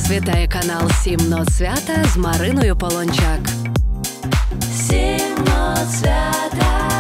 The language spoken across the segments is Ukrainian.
Вас вітає канал «Сім нот свята» з Мариною Полончак. «Сім нот свята».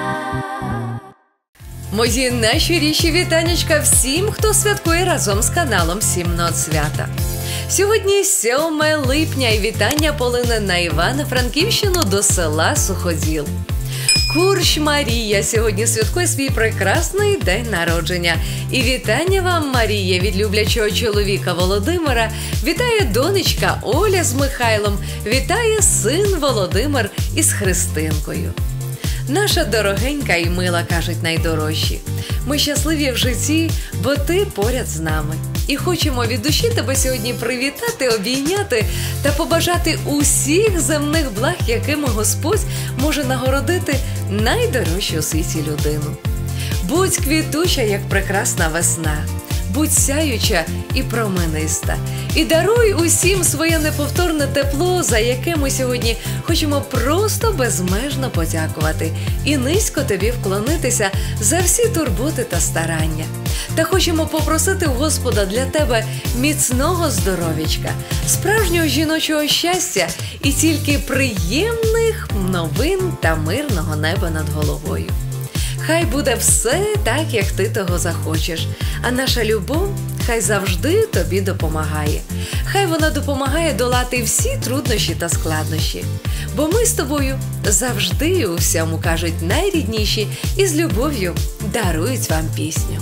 Мої найщиріші вітанечка всім, хто святкує разом з каналом «Сім нот свята». Сьогодні 7 липня і вітання полине на Івано-Франківщину до села Суходіл. Курщ Марія сьогодні святкує свій прекрасний день народження. І вітання вам, Марія, від люблячого чоловіка Володимира. Вітає донечка Оля з Михайлом. Вітає син Володимир із Христинкою. Наша дорогенька і мила, кажуть найдорожчі. Ми щасливі в житті, бо ти поряд з нами. І хочемо від душі тебе сьогодні привітати, обійняти та побажати усіх земних благ, якими Господь може нагородити найдорожчу у світі людину. Будь квітуча, як прекрасна весна, будь сяюча і промениста. І даруй усім своє неповторне тепло, за яке ми сьогодні хочемо просто безмежно подякувати і низько тобі вклонитися за всі турботи та старання. Та хочемо попросити у Господа для тебе міцного здоров'ячка, справжнього жіночого щастя і тільки приємних новин та мирного неба над головою. Хай буде все так, як ти того захочеш, а наша любов хай завжди тобі допомагає. Хай вона допомагає долати всі труднощі та складнощі. Бо ми з тобою завжди у всьому, кажуть, найрідніші і з любов'ю дарують вам пісню.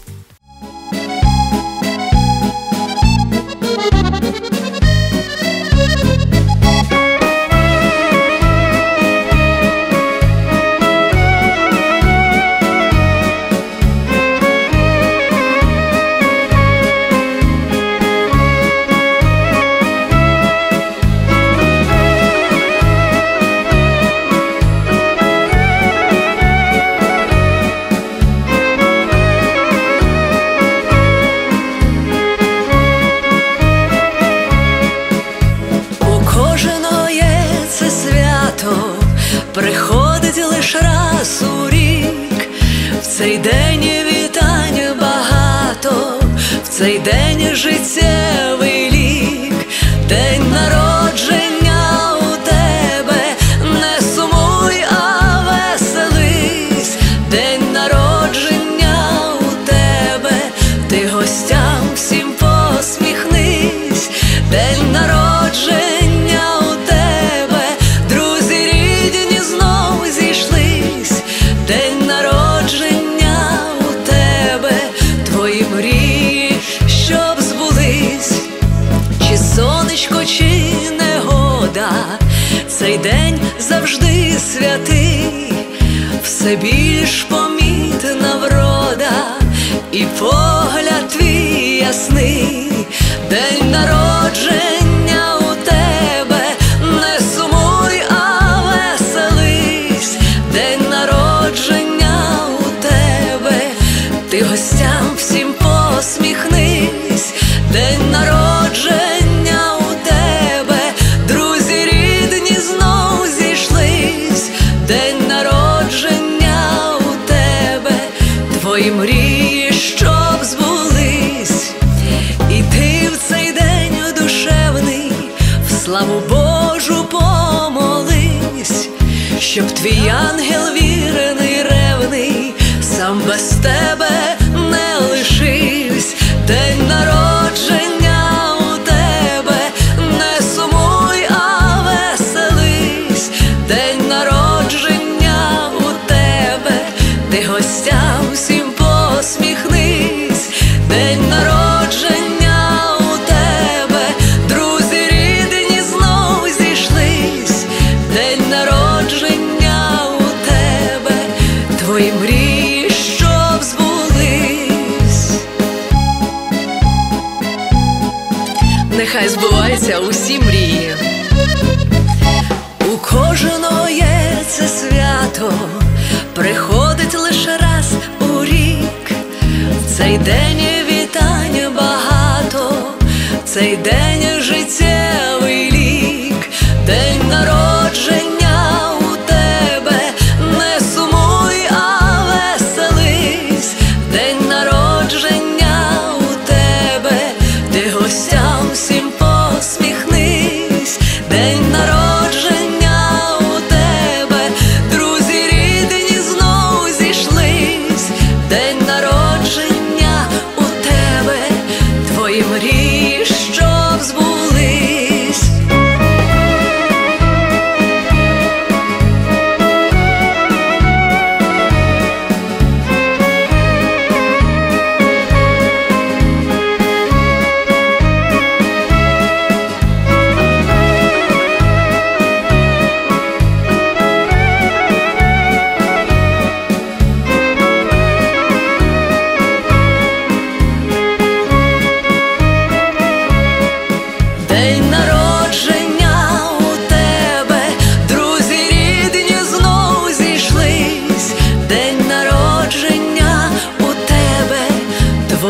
Приходить лиш раз у рік, в цей день вітань багато, в цей день життєвий лік, день народження у тебе, не сумуй, а веселись, день народження у тебе, ти гостям всім посміхнись, день народження. Цей день завжди святий, все більш помітна врода і погляд твій ясний, день народження у тебе, не сумуй, а веселись, день народження у тебе, ти гостям всім посміхнись, день народження. Твої мрії, щоб збулись, і ти в цей день душевний в славу Божу помолись, щоб твій ангел вірний, ревний, сам без тебе не лишивсь, день народження у тебе, не сумуй, а веселись, день народження у тебе, ти гостям всім посміхнись, день народження у тебе, друзі рідні знов зійшлись, день народження у тебе, твої мрії, щоб збулись. Нехай збуваються усі мрії. У кожного є це свято, приходить лише раз у рік, в цей день вітань багато, в цей день життєвий лік, день народження у тебе, не сумуй, а веселись, день народження у тебе, ти гостям всім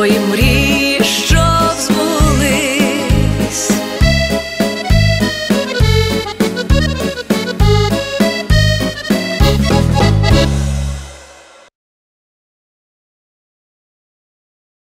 твої мрії.